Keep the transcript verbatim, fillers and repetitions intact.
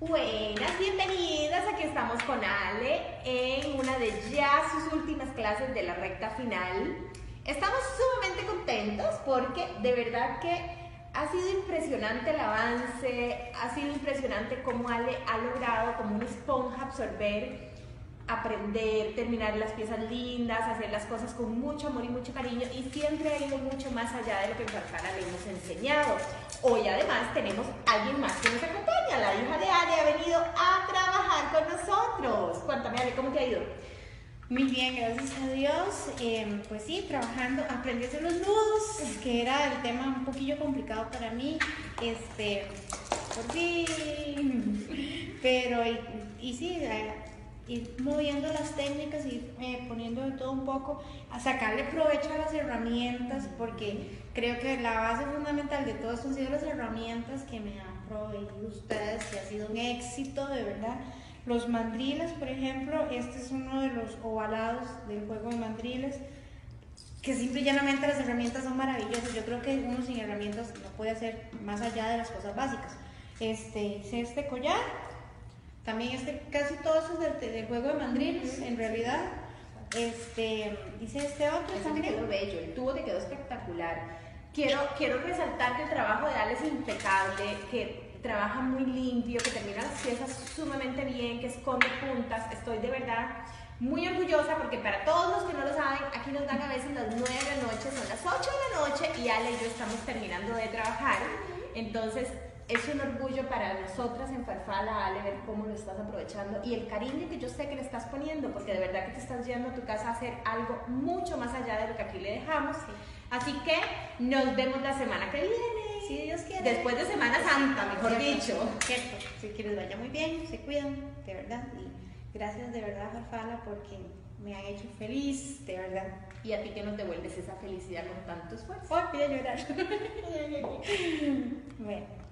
Buenas, bienvenidas. Aquí estamos con Ale en una de ya sus últimas clases de la recta final. Estamos sumamente contentos porque de verdad que ha sido impresionante el avance, ha sido impresionante cómo Ale ha logrado como una esponja absorber, aprender, terminar las piezas lindas, hacer las cosas con mucho amor y mucho cariño, y siempre ha ido mucho más allá de lo que en Farfala le hemos enseñado. Hoy además tenemos a alguien más que nos acompaña, la hija de Ale ha venido a trabajar con nosotros. Cuéntame, Ale, ¿cómo te ha ido? Muy bien, gracias a Dios. Eh, pues sí, trabajando, aprendí a hacer los nudos, que era el tema un poquillo complicado para mí. Este, por fin. Pero, y, y sí, eh, ir moviendo las técnicas, ir eh, poniendo de todo un poco, a sacarle provecho a las herramientas, porque creo que la base fundamental de todo esto han sido las herramientas que me han proveído ustedes, que ha sido un éxito, de verdad. Los mandriles, por ejemplo, este es uno de los ovalados del juego de mandriles, que simple y llanamente las herramientas son maravillosas. Yo creo que uno sin herramientas no puede hacer más allá de las cosas básicas. Este, hice este collar, también este, casi todo eso es del, del juego de mandriles, en realidad. Este, hice este otro Ese también. te quedó bello, el tubo te quedó espectacular. Quiero, quiero resaltar que el trabajo de Ale es impecable, que trabaja muy limpio, que termina las piezas sumamente bien, que esconde puntas. Estoy de verdad muy orgullosa porque para todos los que no lo saben, aquí nos dan a veces las nueve de la noche, son las ocho de la noche y Ale y yo estamos terminando de trabajar. Entonces es un orgullo para nosotras en Farfala, Ale, ver cómo lo estás aprovechando y el cariño que yo sé que le estás poniendo, porque de verdad que te estás yendo a tu casa a hacer algo mucho más allá de lo que aquí le dejamos. Así que nos vemos la semana que viene. Si Dios quiere. Después de Semana Santa, mejor Cierto, dicho. Cierto, sí, que les vaya muy bien, se cuidan, de verdad. Y gracias de verdad, Farfala, porque me han hecho feliz, de verdad. Y a ti que nos devuelves esa felicidad con tanto esfuerzo. Oh, voy a llorar. Bueno.